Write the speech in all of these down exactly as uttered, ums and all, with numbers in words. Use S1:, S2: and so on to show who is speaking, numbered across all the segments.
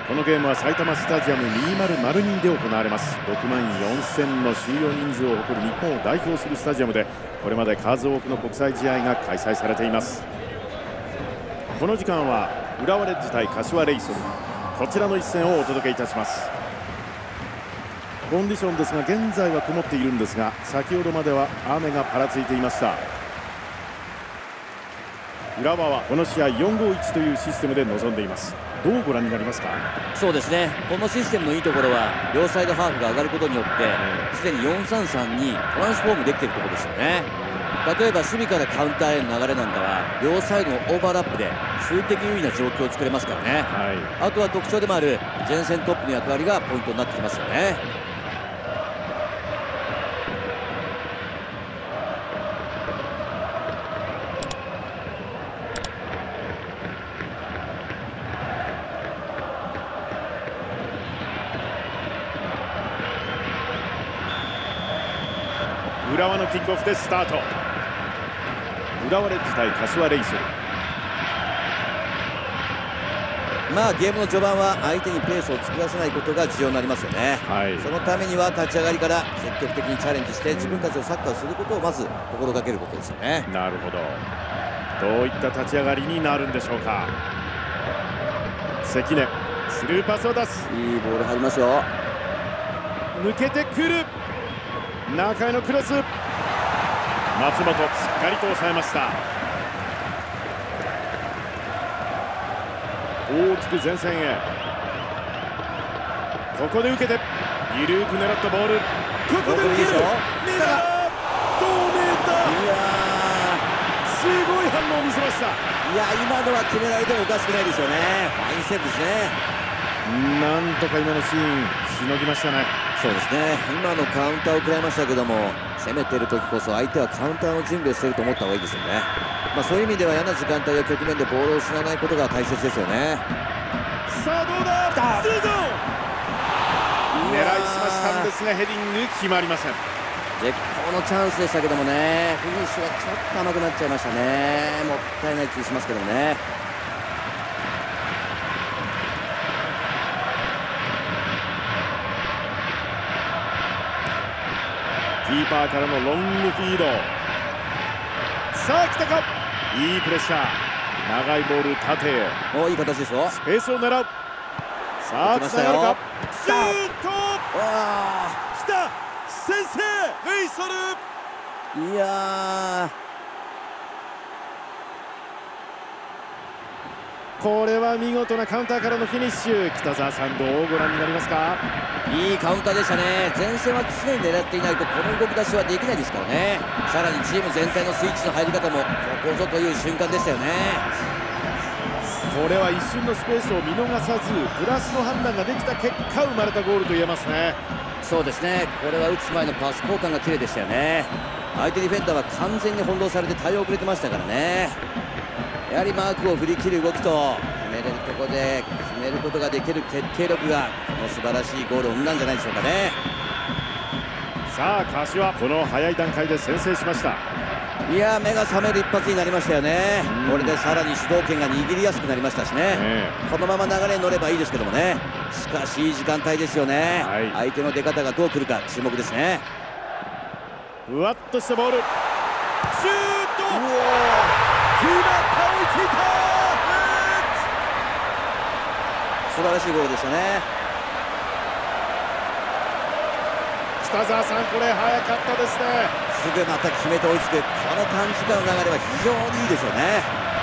S1: このゲームは埼玉スタジアムにせんにで行われます。ろくまんよんせんの収容人数を誇る日本を代表するスタジアムで、これまで数多くの国際試合が開催されています。この時間は浦和レッズ対柏レイソル、こちらの一戦をお届けいたします。コンディションですが、現在は曇っているんですが、先ほどまでは雨がぱらついていました。浦和はこの試合 よんごいち というシステムで臨んでいます。どうご覧になりますか？
S2: そうですね、このシステムのいいところは両サイドハーフが上がることによってすでによんさんさんにトランスフォームできているところですよね。例えば守備からカウンターへの流れなんかは両サイドのオーバーラップで数的優位な状況を作れますからね、はい、あとは特徴でもある前線トップの役割がポイントになってきますよね。
S1: 浦和のキックオフでスタート。浦和レッズ対柏レイソル。
S2: まあゲームの序盤は相手にペースを作らせないことが重要になりますよね、はい、そのためには立ち上がりから積極的にチャレンジして自分たちのサッカーをすることをまず心がけることですよね。
S1: なるほど。どういった立ち上がりになるんでしょうか。関根スルーパスを出す。
S2: いいボール入りますよ。
S1: 抜けてくる。中へのクロス、松本しっかりと抑えました。大きく前線へ、ここで受けて緩く狙ったボール、ここで受ける。ミラーどう見えた。いやー、すごい反応を見せました。
S2: いや、今のは決められてもおかしくないですよね。ファインセーブですね。
S1: なんとか今のシーンしのぎましたね。
S2: そうですね、今のカウンターを食らいましたけども、攻めてる時こそ相手はカウンターの準備をしていると思った方がいいですよね。まあ、そういう意味では嫌な時間帯や局面でボールを失わないことが大切ですよね。
S1: さあどうだ、シュート狙いすましたんですがヘディング決まりません。
S2: 絶好のチャンスでしたけどもね、フィニッシュがちょっと甘くなっちゃいましたね。もったいない気がしますけどもね。
S1: キーパーからのロングフィード。さあ来たか、いいプレッシャー。長いボール縦へ。
S2: お、いい形ですよ。
S1: スペースを狙う。さあつながるか。シュート。
S2: わあ、
S1: 来た、先制レイソル。
S2: いやー、
S1: これは見事なカウンターからのフィニッシュ。北澤さん、どうご覧になりますか？
S2: いいカウンターでしたね。前線は常に狙っていないとこの動き出しはできないですからね。さらにチーム全体のスイッチの入り方もここぞという瞬間でしたよね。
S1: これは一瞬のスペースを見逃さずプラスの判断ができた結果生まれたゴールと言えますね。
S2: そうですね、これは打つ前のパス交換が綺麗でしたよね。相手ディフェンダーは完全に翻弄されて対応遅れてましたからね。やはりマークを振り切る動きと決めれるところで決めることができる決定力がこの素晴らしいゴールを生んだんじゃないでしょうかね。
S1: さあ柏、この早い段階で先制しました。
S2: いや、目が覚める一発になりましたよね。これでさらに主導権が握りやすくなりましたしね、ね、このまま流れに乗ればいいですけどもね。しかしいい時間帯ですよね、はい、相手の出方がどう来るか注目ですね。
S1: ふわっとしたボール、シュート、決まった、追いついた。
S2: 素晴らしいゴールでしたね。
S1: 北澤さん、これ早かったですね。
S2: すぐまた決めて追いつく、この短時間の流れは非常にいいですよね。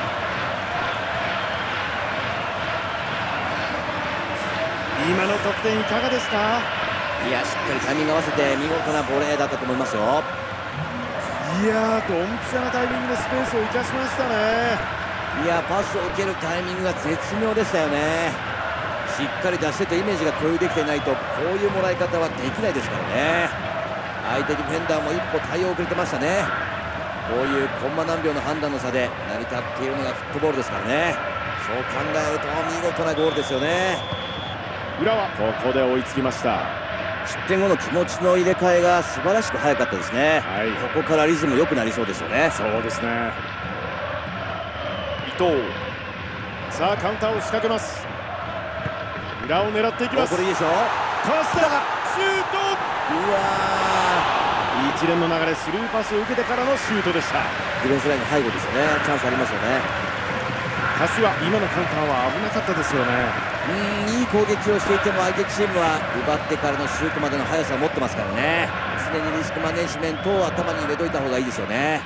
S1: 今の得点いかがですか？
S2: いや、しっかりタイミング合わせて見事なボレーだったと思いますよ。
S1: いやー、ドンピシャなタイミングでスペースを生かしましたね。
S2: いや、パスを受けるタイミングが絶妙でしたよね。しっかり出してとイメージが共有できていないとこういうもらい方はできないですからね。相手ディフェンダーも一歩対応遅れてましたね。こういうコンマ何秒の判断の差で成り立っているのがフットボールですからね。そう考えると見事なゴールですよね。
S1: 浦和、ここで追いつきました。
S2: 失点後の気持ちの入れ替えが素晴らしく早かったですね、はい、ここからリズム良くなりそうですよね。
S1: そうですね。伊藤、さあカウンターを仕掛けます。 裏を狙っていきます。
S2: これいいでしょ。
S1: かわしたがシュート。
S2: うわ
S1: ー、一連の流れ、スルーパスを受けてからのシュートでした。
S2: ディフェンスラインの背後ですよね。チャンスありますよね。
S1: 柏、今のカウンターは危なかったですよね。
S2: うん、いい攻撃をしていても相手チームは奪ってからのシュートまでの速さを持ってますからね。常にリスクマネジメントを頭に入れといた方がいいですよね。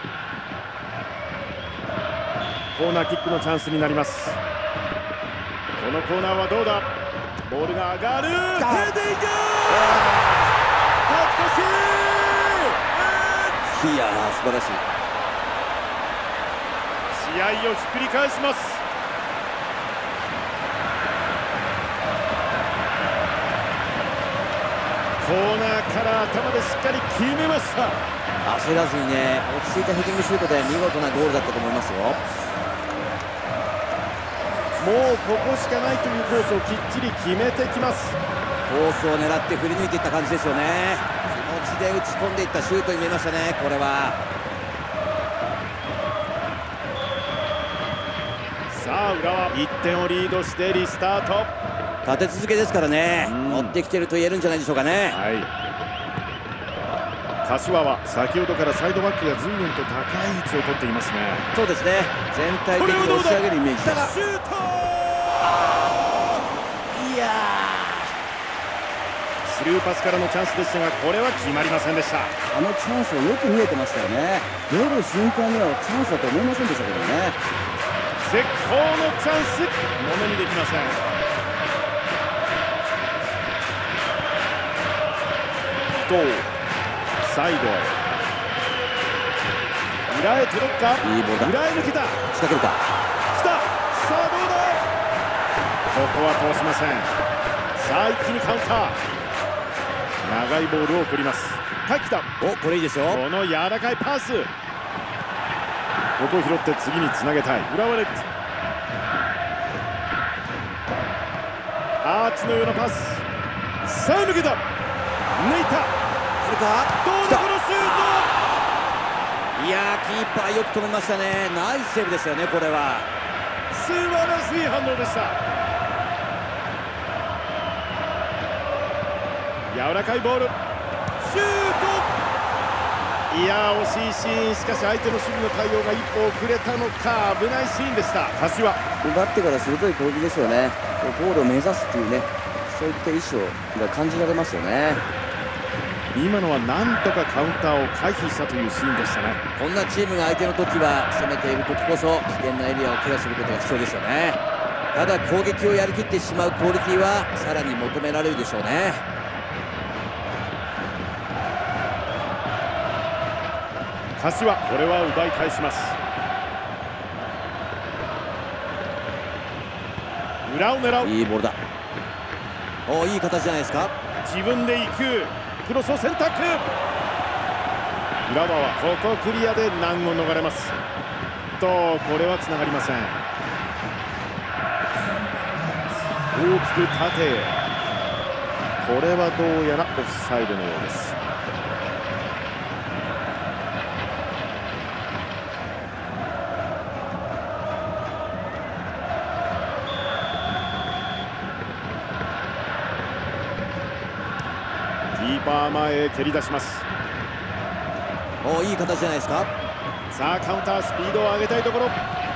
S1: コーナーキックのチャンスになります。このコーナーはどうだ。ボールが上がる。ヘディング。勝ち越し。
S2: いやー、素晴らしい。
S1: 試合をひっくり返します。コーナーから頭でしっかり決めました。
S2: 焦らずにね、落ち着いたヘディングシュートで見事なゴールだったと思いますよ。
S1: もうここしかないというコースをきっちり決めてきます。
S2: コースを狙って振り抜いていった感じですよね。気持ちで打ち込んでいったシュートに見えましたね。これは
S1: さあ、浦和いってんをリードしてリスタート。
S2: 立て続けですからね、乗ってきてると言えるんじゃないでしょうかね。
S1: はい、柏は先ほどからサイドバックが随分と高い位置を取っていますね。
S2: そうですね、全体的に押し上げるイメージです。
S1: シュート。
S2: いや
S1: スルーパスからのチャンスでしたが、これは決まりませんでした。
S2: あのチャンスをよく見えてましたよね。出る瞬間にはチャンスだと思いませんでしたけどね。
S1: 絶好のチャンス、ものにできません。伊藤サイドへ、裏へ届くか。
S2: いいボールだ。
S1: 裏へ抜けた。
S2: 仕掛けるか。
S1: 来た。さあどうだ。ここは通しません。さあ一気にカウンター。長いボールを送ります。はい、来た。
S2: お、これいいですよ。
S1: この柔らかいパス、ここを拾って次につなげたい浦和レッズ。アーチのようなパス。さあ抜けた。抜いた。
S2: 来るか。
S1: どうだこのシュー
S2: ト。いやー、キーパーよく止めましたね。ナイスセーブですよね。これは
S1: ト。素晴らしい反応でした。柔らかいボール。シュート。いやー、惜しいシーン。しかし相手の守備の対応が一歩遅れたのか、危ないシーンでした。柏、
S2: 奪ってから鋭い攻撃ですよね。ゴールを目指すっていうね、そういった意思が感じられますよね。
S1: 今のはなんとかカウンターを回避したというシーンでしたね。
S2: こんなチームが相手の時は攻めている時こそ危険なエリアをケアすることが必要ですよね。ただ攻撃をやりきってしまうクオリティはさらに求められるでしょうね。
S1: 柏、これは奪い返します。裏を狙う。
S2: いいボールだ。お、いい形じゃないですか。
S1: 自分で行く。クロスを選択。浦和はここクリアで難を逃れますと、これはつながりません。大きく縦へ。これはどうやらオフサイドのようです。キーパー前へ蹴り出します。
S2: お、いい形じゃないですか。
S1: さあカウンター、スピードを上げたいところ。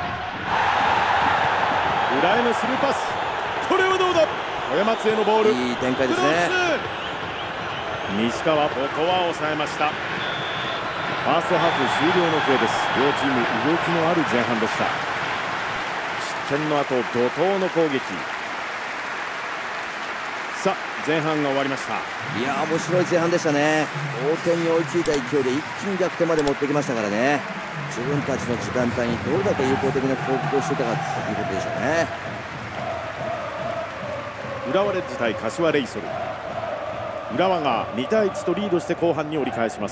S1: 裏へのスルーパス。これはどうだ。小山津へのボール。
S2: いい展開ですね。
S1: 西川、ここは抑えました。ファーストハーフ終了の笛です。両チーム動きのある前半でした。失点の後怒涛の攻撃。さあ前半が終わりました。
S2: いやー、面白い前半でしたね。同点に追いついた勢いで一気に逆転まで持ってきましたからね。自分たちの時間帯にどれだけ有効的な攻撃をしていたかということでしょうね。
S1: 浦和レッズ対柏レイソル。浦和がにたいいちとリードして後半に折り返します。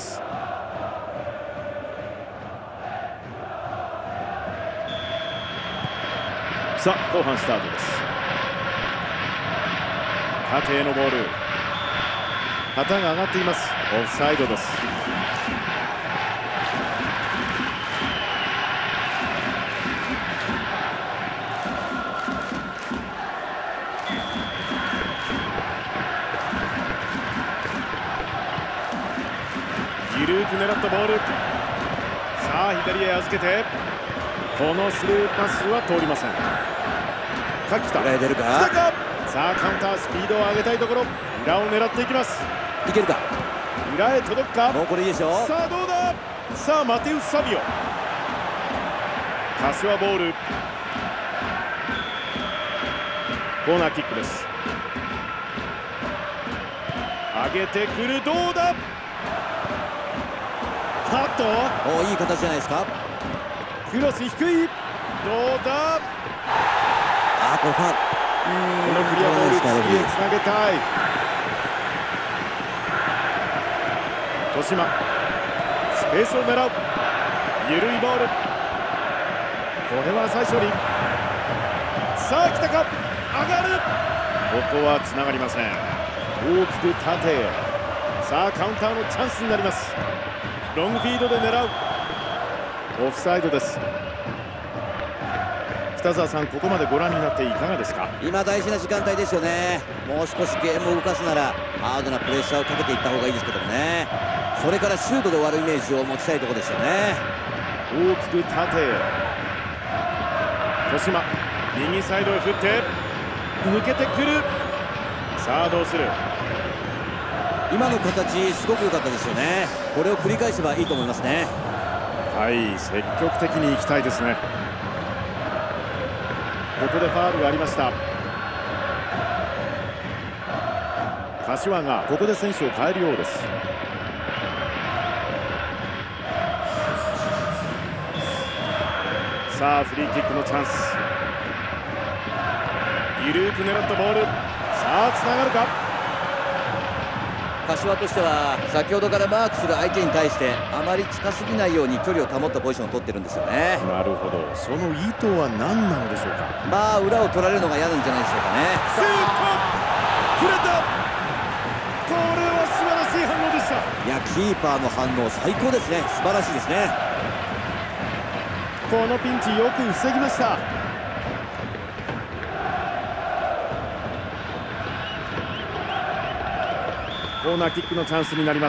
S1: さあ後半スタートです。縦へのボール。旗が上がっています。オフサイドです。 ボール。さあ左へ預けて、このスルーパスは通りません。垣田、
S2: 裏へ出るか。
S1: さあカウンター、スピードを上げたいところ。裏を狙っていきます。
S2: いけるか。
S1: 裏へ届くか。
S2: もうこれいいでしょ。
S1: さあどうだ。さあマテウス・サビオ、柏ボール。コーナーキックです。上げてくる。どうだ。カット。
S2: おいい形じゃないですか。
S1: クロス低い。どうだ。
S2: あ、これファウル。
S1: このクリアボール、次へつなげたい。豊島、スペースを狙う。緩いボール。これは最初に。さあ来たか。上がる。ここはつながりません。大きく縦へ。さあカウンターのチャンスになります。ロングフィードで狙う。オフサイドです。北澤さん、ここまでご覧になっていかがですか。
S2: 今大事な時間帯ですよね。もう少しゲームを動かすならハードなプレッシャーをかけていった方がいいですけどもね。それからシュートで終わるイメージを持ちたいところですよね。
S1: 大きく縦へ。豊島、右サイドへ振って抜けてくる。さあどうする。
S2: 今の形すごく良かったですよね。これを繰り返せばいいと思いますね。
S1: はい、積極的に行きたいですね。ここでファウルがありました。柏がここで選手を変えるようです。さあフリーキックのチャンス。緩く狙ったボール。さあつながるか。
S2: 柏としては先ほどからマークする相手に対してあまり近すぎないように距離を保ったポジションを取ってるんですよね。
S1: なるほど、その意図は何なのでしょうか。
S2: まあ裏を取られるのが嫌なんじゃないでしょうかね。
S1: シュート、触れた。これは素晴らしい反応でした。
S2: いや、キーパーの反応最高ですね。素晴らしいですね。
S1: このピンチよく防ぎました。コーナーキックのチャンスになります。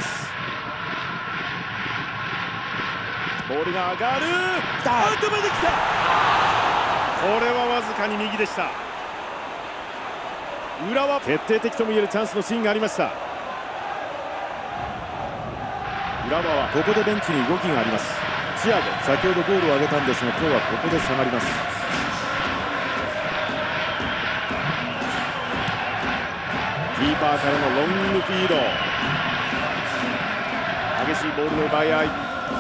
S1: ボールが上がる。アウトまで来た。これはわずかに右でした。裏は決定的ともいえるチャンスのシーンがありました。浦和はここでベンチに動きがあります。チアゴ、先ほどゴールを挙げたんですが、今日はここで下がります。キーパーからのロングフィード。激しいボールの奪い合い。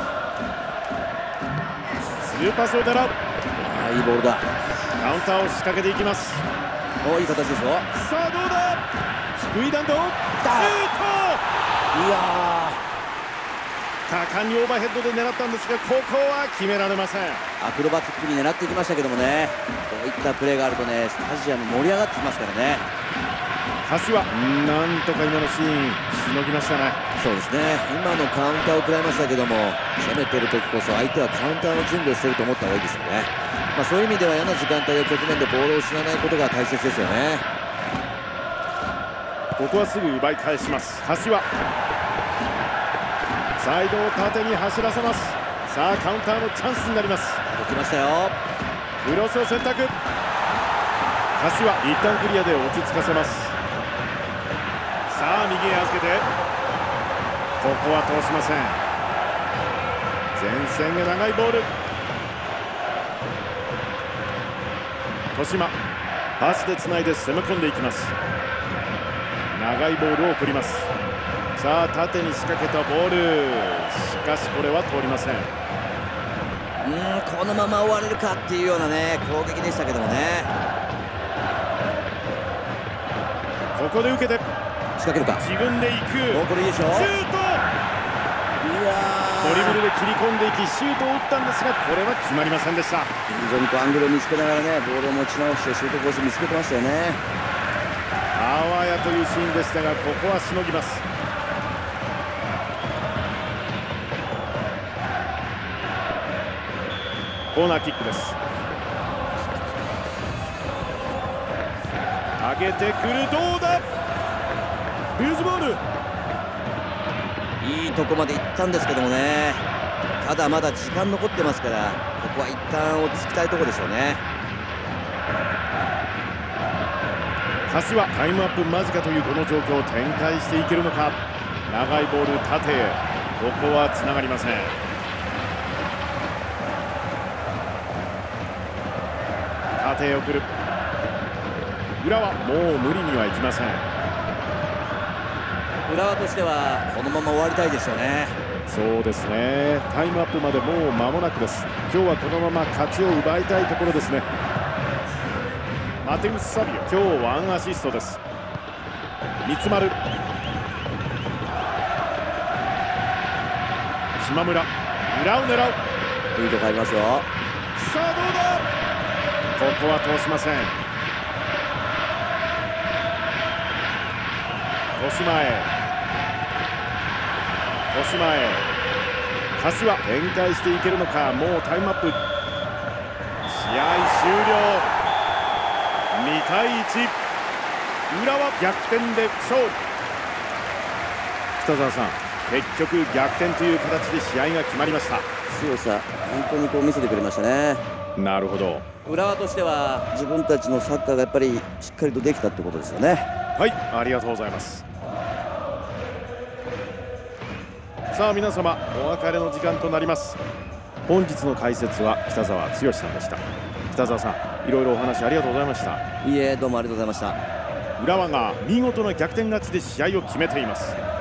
S1: スルーパスを狙う。
S2: ああ、いいボールだ。
S1: カウンターを仕掛けていきます。
S2: お、いい形ですよ。
S1: さあどうだ。低い弾道。シュート。
S2: いや
S1: ー、果敢にオーバーヘッドで狙ったんですが、ここは決められません。
S2: アクロバティックに狙っていきましたけどもね。こういったプレーがあるとね、スタジアム盛り上がってきますからね。
S1: 柏、なんとか今のシーンしのぎましたね。
S2: そうですね。今のカウンターを食らいましたけども、攻めてる時こそ相手はカウンターの準備をしてると思った方がいいですよね。まあ、そういう意味では嫌な時間帯や局面でボールを失わないことが大切ですよね。
S1: ここはすぐ奪い返します。柏、サイドを縦に走らせます。さあカウンターのチャンスになります。
S2: 起きましたよ。
S1: クロスを選択。柏、一旦クリアで落ち着かせます。さあ右へ預けて、ここは通しません。前線が長いボール。豊島、パスでつないで攻め込んでいきます。長いボールを送ります。さあ縦に仕掛けたボール。しかしこれは通りません。
S2: うーん、このまま終われるかっていうようなね攻撃でしたけどもね。
S1: ここで受けて
S2: 仕掛けるか。
S1: 自分で行く。
S2: もうこれいいでしょ。
S1: シュート。
S2: いや
S1: ドリブルで切り込んでいきシュートを打ったんですが、これは決まりませんでした。
S2: 非常にこうアングルを見つけながらね、ボールを持ち直してシュートコース見つけてましたよね。
S1: あわやというシーンでしたが、ここはしのぎます。コーナーキックです。上げてくる。どうだ。ルーズボール。
S2: いいとこまで行ったんですけどもね、ただまだ時間残ってますから、ここは一旦落ち着きたいところでしょうね。
S1: 柏タイムアップ間近というこの状況を展開していけるのか。長いボール縦へ、ここはつながりません。縦へ送る。浦和もう無理にはいきません。
S2: 浦和としてはこのまま終わりたいですよね。
S1: そうですね、タイムアップまでもう間もなくです。今日はこのまま勝ちを奪いたいところですね。マテウス・サビオ、今日ワンアシストです。三丸、島村、裏を狙う。
S2: いいとこ入りますよ。
S1: さあどうだ。ここは通しません。豊島へ、豊島へ、柏展開していけるのか。もうタイムアップ、試合終了。にたいいち、浦和逆転で勝利。北澤さん、結局逆転という形で試合が決まりました。
S2: 強さ、本当にこう見せてくれましたね。
S1: なるほど。
S2: 浦和としては自分たちのサッカーがやっぱりしっかりとできたってことですよね。
S1: はい、ありがとうございます。さあ皆様、お別れの時間となります。本日の解説は北澤剛さんでした。北澤さん、いろいろお話ありがとうございました。
S2: いえ、どうもありがとうございました。
S1: 浦和が見事な逆転勝ちで試合を決めています。